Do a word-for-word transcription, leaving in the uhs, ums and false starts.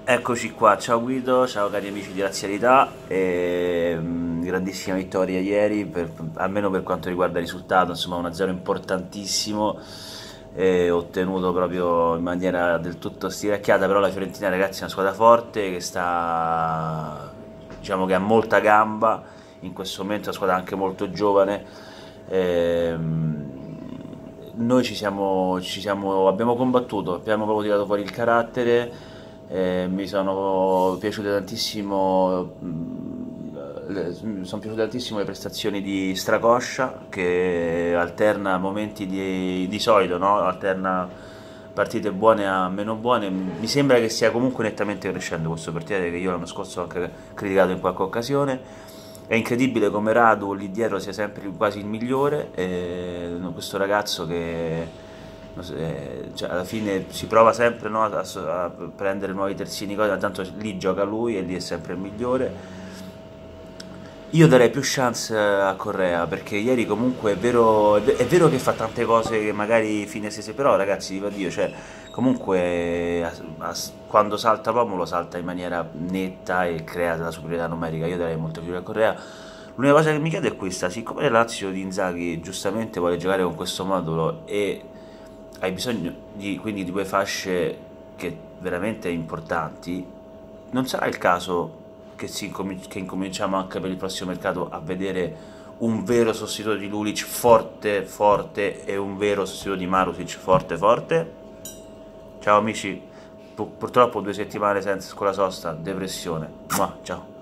Eccoci qua, ciao Guido, ciao cari amici di Razzialità, e, mh, grandissima vittoria ieri, per- almeno per quanto riguarda il risultato, insomma uno a zero importantissimo, eh, ottenuto proprio in maniera del tutto stiracchiata, però la Fiorentina ragazzi è una squadra forte che sta, diciamo che ha molta gamba, in questo momento è una squadra anche molto giovane. ehm, Noi ci siamo, ci siamo, abbiamo combattuto, abbiamo proprio tirato fuori il carattere. Eh, mi sono piaciute tantissimo, mh, le- mi sono piaciute tantissimo le prestazioni di Stracoscia che alterna momenti di, di solito, no? Alterna partite buone a meno buone. Mi sembra che stia comunque nettamente crescendo questo portiere che io l'anno scorso ho anche criticato in qualche occasione. È incredibile come Radu lì dietro sia sempre quasi il migliore, e questo ragazzo che non so, eh, cioè, alla fine si prova sempre, no, a, a prendere nuovi terzini, cose, tanto lì gioca lui e lì è sempre il migliore. Io darei più chance a Correa perché ieri comunque è vero, è ve- è vero che fa tante cose che magari fine sese, però ragazzi, viva Dio, cioè comunque a- a- quando salta l'uomo lo salta in maniera netta e crea della superiorità numerica. Io darei molto più a Correa. L'unica cosa che mi chiedo è questa: siccome la Lazio di Inzaghi giustamente vuole giocare con questo modulo e hai bisogno di, quindi di quelle fasce che veramente importanti, non sarà il caso che, si incomin- che incominciamo anche per il prossimo mercato a vedere un vero sostituto di Lulic forte forte e un vero sostituto di Marusic forte forte? Ciao amici, Pu- purtroppo due settimane senza scuola sosta, depressione. Mua, ciao.